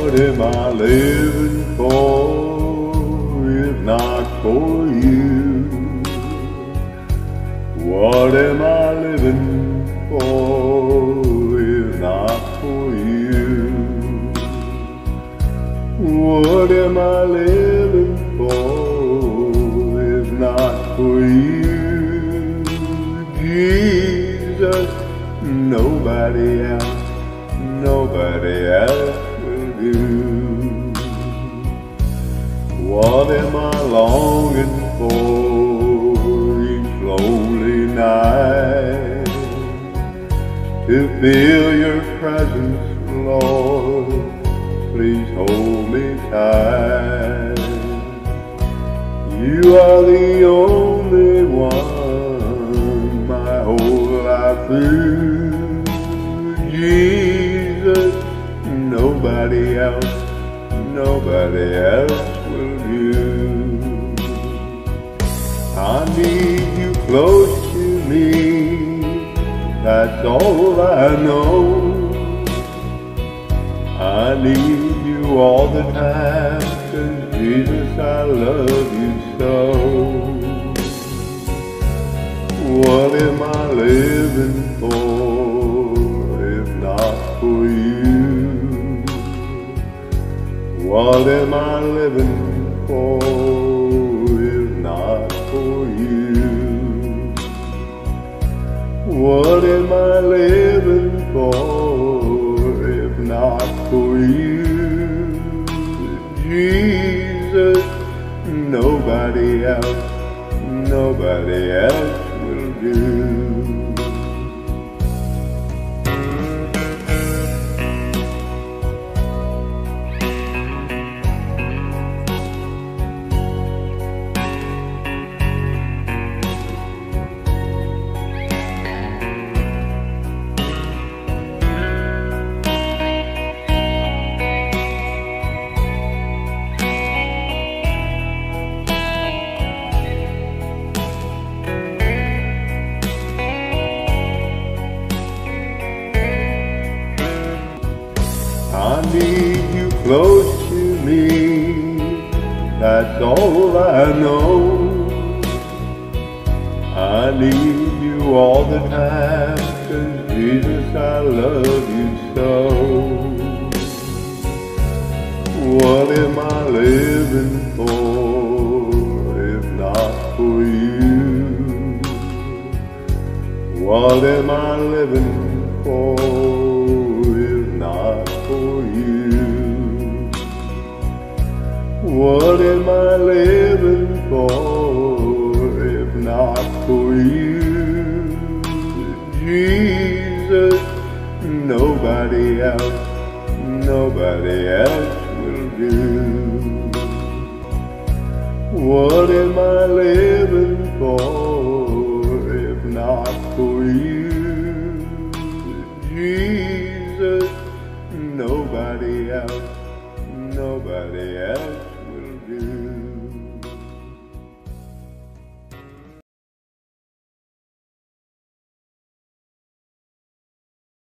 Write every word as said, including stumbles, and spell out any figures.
What am I living for if not for you? What am I living for if not for you? What am I living for if not for you? Jesus, nobody else, nobody else will do. What am I longing for each lonely night? To feel your presence, Lord, please hold me tight. You are the only one my whole life through. Jesus, nobody else, nobody else will do. I need you close to me, that's all I know. I need you all the time, 'cause Jesus, I love you so. What am I living for if not for you? What am I living for if not for you? What am I living for if not for you? Jesus, nobody else, nobody else will do. I need you close to me, that's all I know. I need you all the time, 'cause Jesus, I love you so. What am I living for if not for you? What am I living for if not for you? What am I living for if not for you? Jesus, nobody else, nobody else will do. What am I living for if not for you? Jesus, nobody else, nobody else